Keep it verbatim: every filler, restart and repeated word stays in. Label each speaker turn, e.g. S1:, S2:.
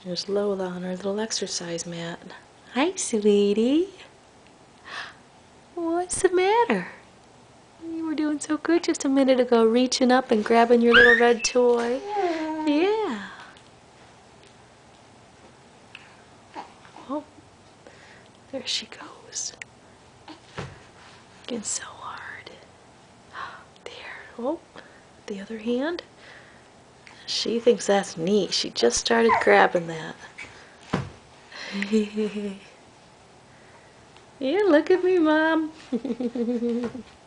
S1: There's Lola on her little exercise mat. Hi, sweetie. What's the matter? You were doing so good just a minute ago, reaching up and grabbing your little red toy. Yeah. Oh, there she goes. Getting so hard. There. Oh, the other hand. She thinks that's neat. She just started grabbing that. Yeah, look at me, Mom.